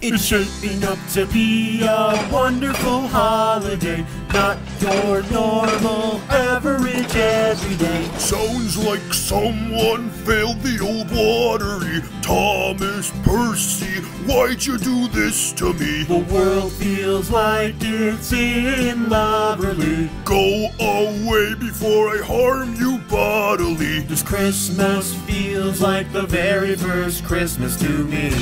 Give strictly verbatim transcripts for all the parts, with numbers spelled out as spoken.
It's shaping up to be a wonderful holiday, not your normal average everyday. Sounds like someone failed the old lottery. Thomas Percy, why'd you do this to me? The world feels like it's in loverly. Go away before I harm you bodily. This Christmas feels like the very first Christmas to me.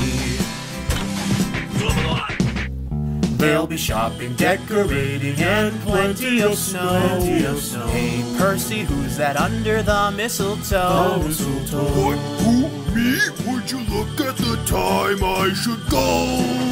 There'll be shopping, decorating, and plenty of snow. Plenty of snow. Hey Percy, who's that under the mistletoe? The mistletoe. What, who, me? Would you look at the time I should go?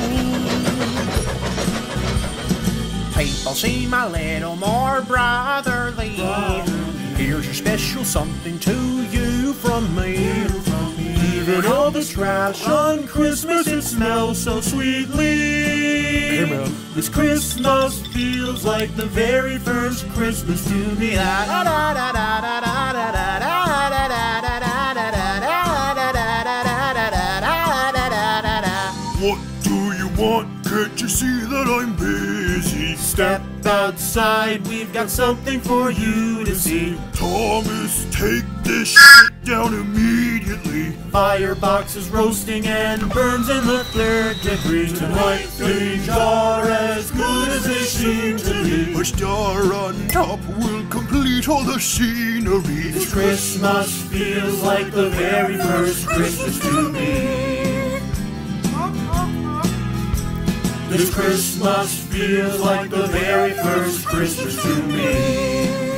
People seem a little more brotherly. Brotherly. Here's your special something to you from me. Even all the trash on Christmas, it smells so sweetly. Amen. This Christmas feels like the very first Christmas to me. What do you want? Can't you see that I'm busy? Step outside, we've got something for you to see. Thomas, take this shit down immediately. Firebox is roasting and burns in the third degree. Tonight things are as good as they seem to be. A star on top will complete all the scenery. This Christmas feels like the very first Christmas to me. This Christmas feels like the very first Christmas to me.